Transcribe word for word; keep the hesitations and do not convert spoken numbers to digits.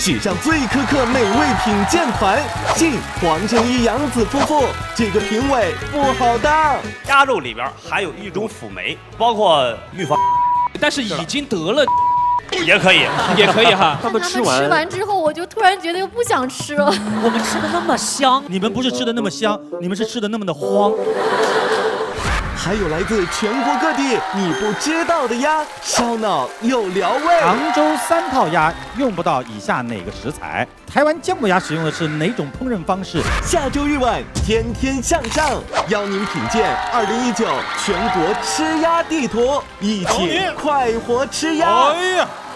史上最苛刻美味品鉴团，信黄圣依、杨子夫妇，这个评委不好当。 鸭肉里边含有一种辅酶，包括预防， 但是已经得了。 也可以， 也可以哈。 他们吃完吃完之后，我就突然觉得又不想吃了。 我们吃的那么香，你们不是吃的那么香，你们是吃的那么的慌。 还有来自全国各地你不知道的鸭，烧脑又撩胃。 杭州三套鸭用不到以下哪个食材？台湾姜母鸭使用的是哪种烹饪方式？ 下周日晚天天向上，邀您品鉴二零一九全国吃鸭地图，一起快活吃鸭。 哎呀！